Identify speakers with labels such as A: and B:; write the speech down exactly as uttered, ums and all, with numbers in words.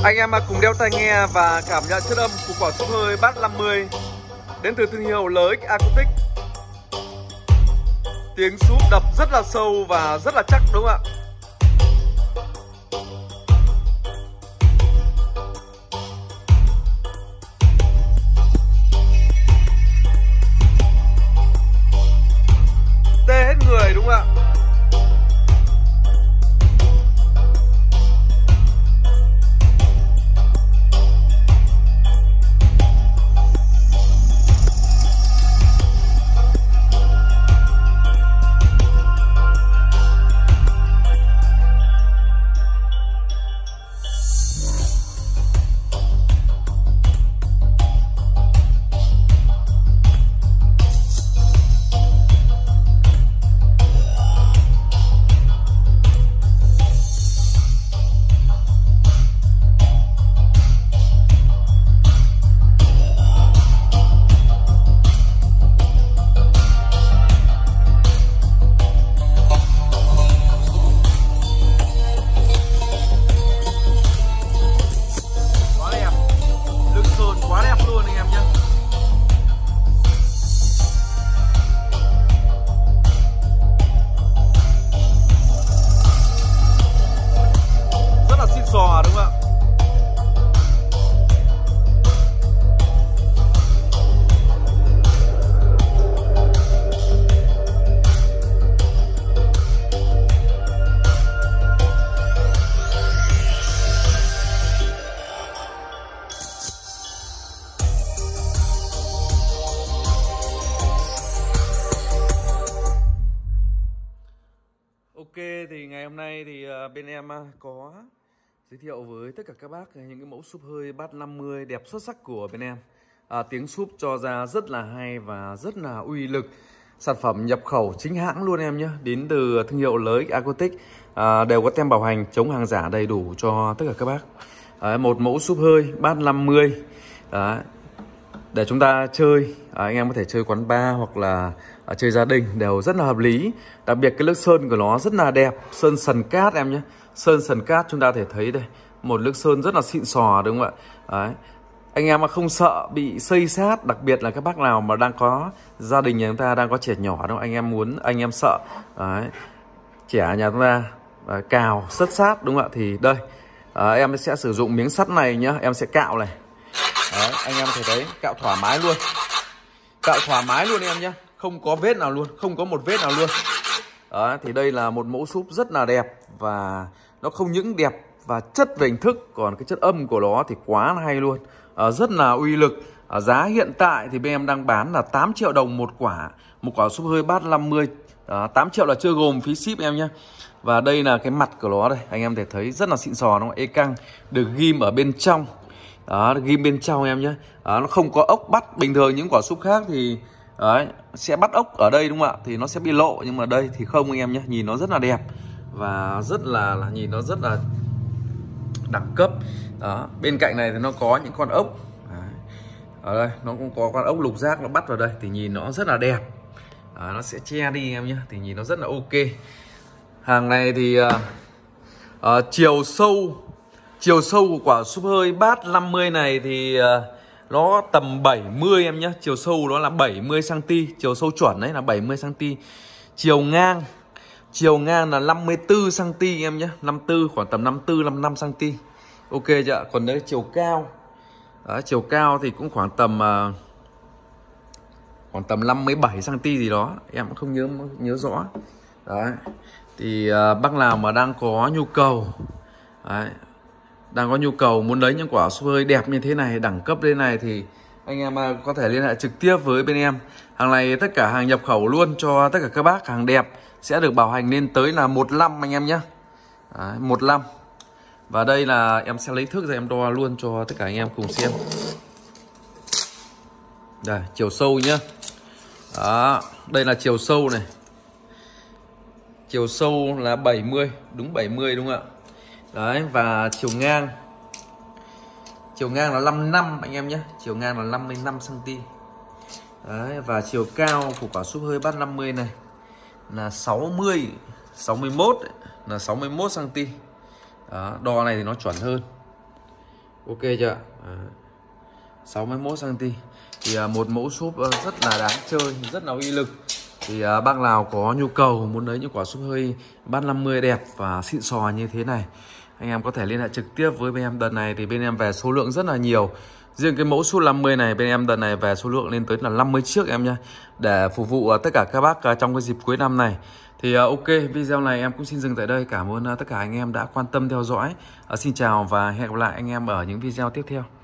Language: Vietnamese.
A: Anh em cùng đeo tai nghe và cảm nhận chất âm của quả súp hơi Bass năm mươi đến từ thương hiệu lờ ích Acoustic. Tiếng súp đập rất là sâu và rất là chắc, đúng không ạ? Tê hết người, đúng không ạ? Sò, đúng không ạ? Ok, thì ngày hôm nay thì bên em có giới thiệu với tất cả các bác những cái mẫu súp hơi Bass năm mươi đẹp xuất sắc của bên em. à, Tiếng súp cho ra rất là hay và rất là uy lực. Sản phẩm nhập khẩu chính hãng luôn em nhé, đến từ thương hiệu lờ ích Acoustic. à, Đều có tem bảo hành chống hàng giả đầy đủ cho tất cả các bác. à, Một mẫu súp hơi Bass năm mươi Đấy, để chúng ta chơi. à, Anh em có thể chơi quán bar hoặc là à, chơi gia đình đều rất là hợp lý. Đặc biệt cái nước sơn của nó rất là đẹp, sơn sần cát em nhé. Sơn sần cát chúng ta thể thấy đây, một nước sơn rất là xịn sò, đúng không ạ? Đấy. Anh em mà không sợ bị xây sát, đặc biệt là các bác nào mà đang có gia đình nhà chúng ta đang có trẻ nhỏ đâu, anh em muốn anh em sợ đấy, trẻ nhà chúng ta đấy, cào sất sát, đúng không ạ? Thì đây à, em sẽ sử dụng miếng sắt này nhá, em sẽ cạo này. Đấy, anh em thể thấy cạo thoải mái luôn, cạo thoải mái luôn em nhé, không có vết nào luôn, không có một vết nào luôn. Đó, thì đây là một mẫu súp rất là đẹp, và nó không những đẹp và chất về hình thức, còn cái chất âm của nó thì quá là hay luôn. à, Rất là uy lực. à, Giá hiện tại thì bên em đang bán là tám triệu đồng một quả. Một quả súp hơi Bass năm mươi. à, tám triệu là chưa gồm phí ship em nhé. Và đây là cái mặt của nó đây, anh em thể thấy rất là xịn sò, nó ê căng, được ghim ở bên trong. Đó, ghim bên trong em nhé. à, Nó không có ốc bắt. Bình thường những quả súp khác thì đấy, sẽ bắt ốc ở đây, đúng không ạ? Thì nó sẽ bị lộ, nhưng mà đây thì không anh em nhé. Nhìn nó rất là đẹp và rất là, là nhìn nó rất là đẳng cấp. Đó, bên cạnh này thì nó có những con ốc. Đấy. Ở đây nó cũng có con ốc lục giác, nó bắt vào đây thì nhìn nó rất là đẹp. Đó, nó sẽ che đi em nhé, thì nhìn nó rất là ok. Hàng này thì uh, uh, chiều sâu chiều sâu của quả súp hơi Bass năm mươi này thì uh, nó tầm bảy mươi em nhé. Chiều sâu nó là bảy mươi xăng ti mét, chiều sâu chuẩn đấy là bảy mươi xăng ti mét. Chiều ngang Chiều ngang là năm mươi tư xăng ti mét em nhé, năm mươi tư, khoảng tầm năm mươi tư, năm mươi lăm xăng ti mét. Ok chưa? Còn đấy chiều cao. Đó, chiều cao thì cũng khoảng tầm uh, khoảng tầm năm mươi bảy xăng ti mét gì đó, em cũng không nhớ nhớ rõ. Đấy. Thì uh, bác nào mà đang có nhu cầu đấy, đang có nhu cầu muốn lấy những quả súp hơi đẹp như thế này, đẳng cấp thế này, thì anh em có thể liên hệ trực tiếp với bên em. Hàng này tất cả hàng nhập khẩu luôn cho tất cả các bác, hàng đẹp sẽ được bảo hành lên tới là một năm anh em nhé. Đấy, một năm. Và đây là em sẽ lấy thước ra em đo luôn cho tất cả anh em cùng xem. Đây, chiều sâu nhá. Đó, đây là chiều sâu này. Chiều sâu là bảy mươi, đúng bảy mươi đúng không ạ? Đấy, và chiều ngang Chiều ngang là năm mươi lăm anh em nhé. Chiều ngang là năm mươi lăm xăng ti mét. Đấy, và chiều cao của quả súp hơi Bass năm mươi này là sáu mươi, sáu mươi mốt, là sáu mươi mốt xăng ti mét. Đó, đo này thì nó chuẩn hơn. Ok chưa? À, sáu mươi mốt xăng ti mét. Thì à, một mẫu súp à, rất là đáng chơi, rất là uy lực. Thì à, bác nào có nhu cầu muốn lấy những quả súp hơi bát năm mươi đẹp và xịn sò như thế này, anh em có thể liên hệ trực tiếp với bên em. Đợt này thì bên em về số lượng rất là nhiều. Riêng cái mẫu súp năm mươi này bên em đợt này về số lượng lên tới là năm mươi chiếc em nha, để phục vụ uh, tất cả các bác uh, trong cái dịp cuối năm này. Thì uh, ok, video này em cũng xin dừng tại đây. Cảm ơn uh, tất cả anh em đã quan tâm theo dõi. Uh, xin chào và hẹn gặp lại anh em ở những video tiếp theo.